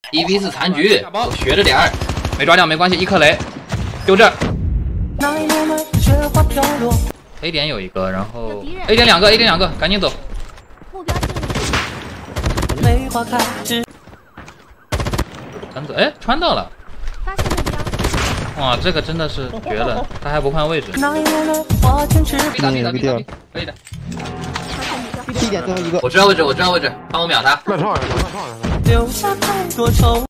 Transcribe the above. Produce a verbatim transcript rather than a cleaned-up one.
一 v 四残局，学着点儿，没抓掉没关系，一颗雷，就这。A 点有一个，然后 A 点两个 ，A 点两个，赶紧走。 目标定位。 赶走，哎，穿到了。 发现目标。 哇，这个真的是绝了，他还不换位置。可以打，可以打，可以打，可以的。 一点最后一个。 我知道位置，我知道位置，帮我秒他。 乱创呀，乱创呀！